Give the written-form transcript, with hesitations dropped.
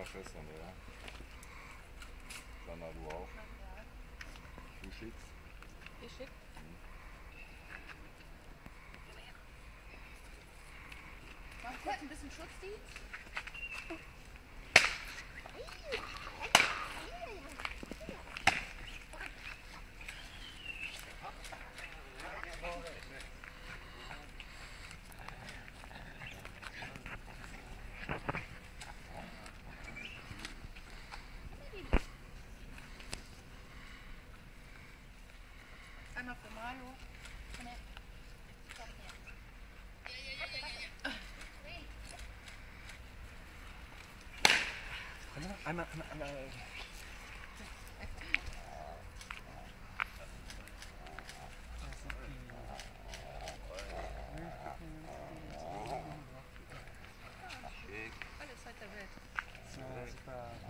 Schwestern, ja. Sanna, du auch? Ja. Du schickst? Ich schick. Mach kurz ein bisschen Schutzdienst. Einmal für Mario. Einmal. Schick. Alle Zeit der Welt. Ja, super.